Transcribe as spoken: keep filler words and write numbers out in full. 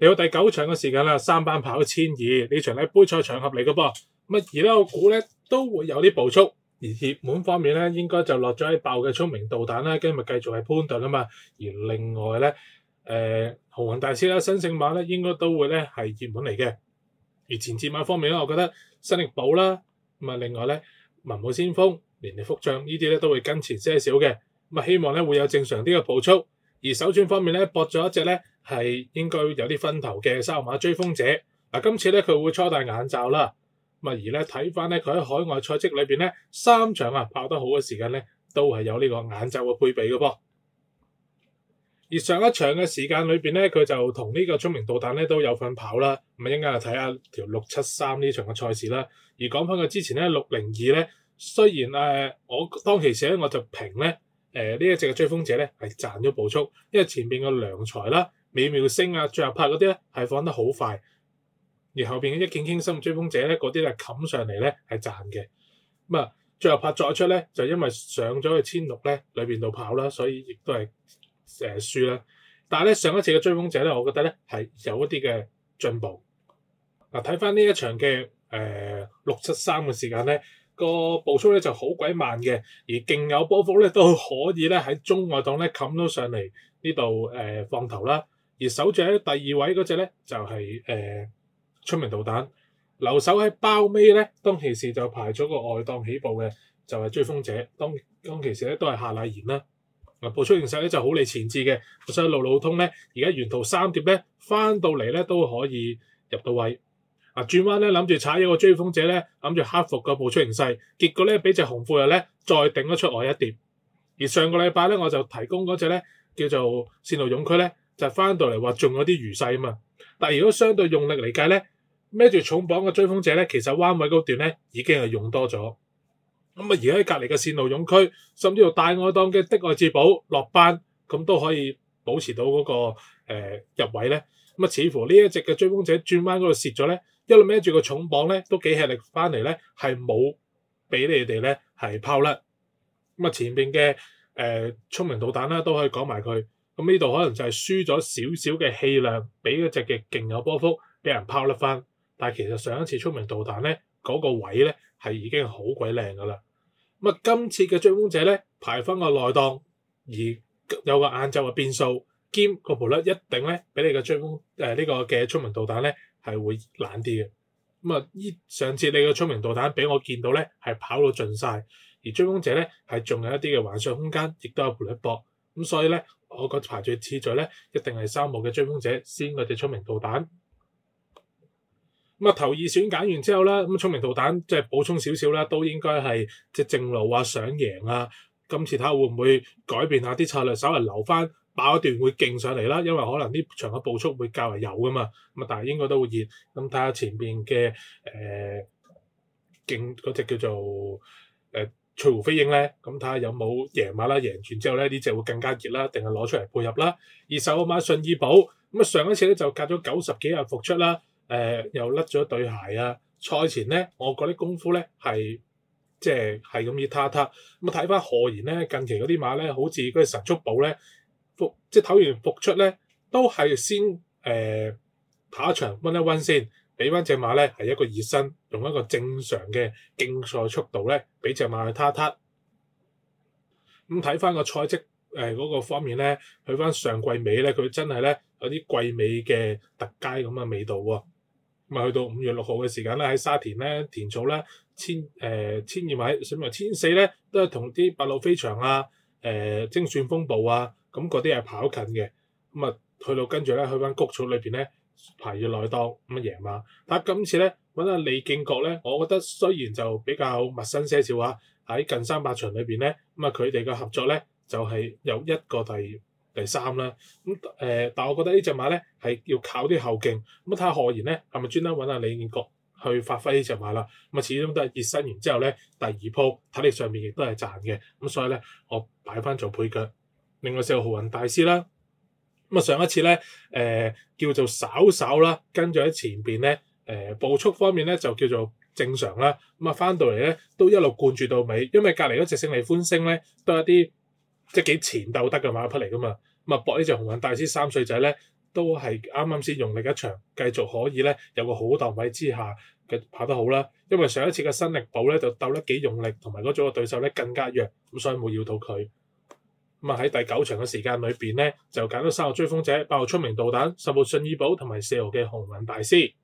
嚟到第九場嘅時間啦，三班跑千二呢場咧杯賽場合嚟嘅噃。咁啊而咧我估咧都會有啲步速，而熱門方面咧應該就落咗喺爆嘅聰明導彈啦，跟住咪繼續係潘頓啊嘛。而另外咧誒鴻運大師啦、新勝馬咧應該都會咧係熱門嚟嘅。而前節馬方面咧，我覺得新力寶啦，咁啊另外咧文武先鋒、連力福將呢啲咧都會跟前些少嘅。咁啊希望咧會有正常啲嘅步速。而首選方面咧，搏咗一隻咧係應該有啲分頭嘅三號馬追風者。嗱，今次咧佢會初戴眼罩啦。咁啊而咧睇翻咧佢喺海外賽績裏邊咧三場啊跑得好嘅時間咧都係有呢個眼罩嘅配備嘅噃。而上一場嘅時間裏邊咧，佢就同呢個聰明導彈咧都有份跑啦。咁啊一陣間就睇下條六七三呢場嘅賽事啦。而講翻佢之前咧六零二咧，雖然誒、呃、我當其時咧我就評咧。誒、呃、呢一隻嘅追風者咧係賺咗步速，因為前邊嘅良才啦、美妙星啊、最後拍嗰啲咧係放得好快，而後邊嘅一見傾心追風者咧嗰啲咧冚上嚟咧係賺嘅。咁啊，最後拍再出咧就因為上咗去千六咧裏邊度跑啦，所以亦都係誒輸啦。但係咧上一次嘅追風者咧，我覺得咧係有一啲嘅進步。嗱，睇翻呢一場嘅誒六七三嘅時間咧。個步速咧就好鬼慢嘅，而勁有波幅咧都可以咧喺中外檔咧冚到上嚟呢度誒放頭啦。而守住喺第二位嗰隻咧就係誒聰明導彈，留守喺包尾咧當其時就排咗個外檔起步嘅就係、是、追風者，當當其時咧都係夏乃賢啦。嗱，步速形勢咧就好利前置嘅，所以路路通咧而家沿途三碟咧翻到嚟咧都可以入到位。啊，轉彎咧諗住踩一個追風者咧，諗住克服個步速形勢，結果咧俾隻紅褲人咧再頂咗出外一碟。而上個禮拜咧我就提供嗰隻咧叫做線路勇區咧，就翻到嚟話仲有啲餘勢啊嘛。但係如果相對用力嚟計咧，孭住重磅嘅追風者咧，其實彎位嗰段咧已經係用多咗。咁啊而家喺隔離嘅線路勇區，甚至乎大愛檔嘅的愛至寶落班，咁都可以保持到嗰、那個、呃、入位咧。咁啊似乎呢一隻嘅追風者轉彎嗰度蝕咗咧。一路孭住個重磅咧，都幾吃力翻嚟咧，係冇俾你哋咧係拋甩。咁啊前邊嘅誒聰明導彈啦，都可以講埋佢。咁呢度可能就係輸咗少少嘅氣量，俾嗰隻嘅勁有波幅，俾人拋甩翻。但係其實上一次聰明導彈咧嗰、那個位咧係已經好鬼靚噶啦。咁啊今次嘅追風者咧排翻個內檔，而有個晏晝嘅變數，兼個賠率一定咧俾你嘅追風誒、呃這個、呢個嘅聰明導彈咧。係會懶啲嘅，咁啊依上次你嘅聰明導彈俾我見到咧係跑到盡晒，而追風者咧係仲有一啲嘅幻想空間，亦都有賠率搏，咁所以咧我個排序次序咧一定係三號嘅追風者先嗰隻聰明導彈。咁啊頭二選揀完之後啦，咁聰明導彈即係補充少少啦，都應該係即係正路啊想贏啊，今次睇下會唔會改變下啲策略，稍為留翻。爆一段會勁上嚟啦，因為可能呢場嘅步速會較為有噶嘛，咁啊但係應該都會熱，咁睇下前邊嘅誒勁嗰隻叫做誒翠湖飛鷹咧，咁睇下有冇贏馬啦，贏完之後咧呢隻會更加熱啦，定係攞出嚟配合啦。而十號馬順意寶，咁啊上一次咧就隔咗九十幾日復出啦，誒、呃、又甩咗對鞋啊，賽前咧我覺得功夫咧係即係係咁熱撻撻，咁啊睇翻賀賢咧近期嗰啲馬咧，好似嗰隻神速寶咧。復即係唞完復出咧，都係先誒、呃、跑一場溫一溫先，俾翻隻馬咧係一個熱身，用一個正常嘅競賽速度咧，俾隻馬去撻撻。咁睇翻個賽績誒嗰個方面咧，去翻上季尾咧，佢真係咧有啲季尾嘅特佳咁嘅味道喎、哦。咁啊去到五月六號嘅時間咧，喺沙田咧田草咧千誒、呃、千二米，甚至千四咧都係同啲白鷺飛翔啊、誒、呃、精算風暴啊。咁嗰啲係跑近嘅，咁啊去到跟住咧去翻谷草裏邊咧排住內檔咁啊贏馬。但係今次咧揾阿李敬國咧，我覺得雖然就比較陌生些少啊，喺近三百場裏邊咧，咁啊佢哋嘅合作咧就係、是、有一個第第三啦。咁誒、呃，但係我覺得呢隻馬咧係要靠啲後勁。咁睇下賀賢咧係咪專登揾阿李敬國去發揮呢隻馬啦？咁啊始終都係熱身完之後咧，第二鋪體力上面亦都係賺嘅。咁所以咧我擺翻做配腳。另外四號豪運大師啦，咁啊上一次咧誒、呃、叫做稍稍啦，跟住喺前邊咧誒步速方面咧就叫做正常啦，咁啊翻到嚟咧都一路灌住到尾，因為隔離嗰隻勝利歡星咧都係一啲即係幾前鬥得嘅馬匹嚟噶嘛，咁啊搏呢隻豪運大師三歲仔咧都係啱啱先用力一場，繼續可以咧有個好檔位之下嘅跑得好啦。因為上一次嘅新力寶咧就鬥得幾用力，同埋嗰組嘅對手咧更加弱，咁所以冇要到佢。咁啊喺第九場嘅時間裏邊咧，就揀咗三號追風者、八號聰明導彈、十號信義寶同埋四號嘅鴻運大師。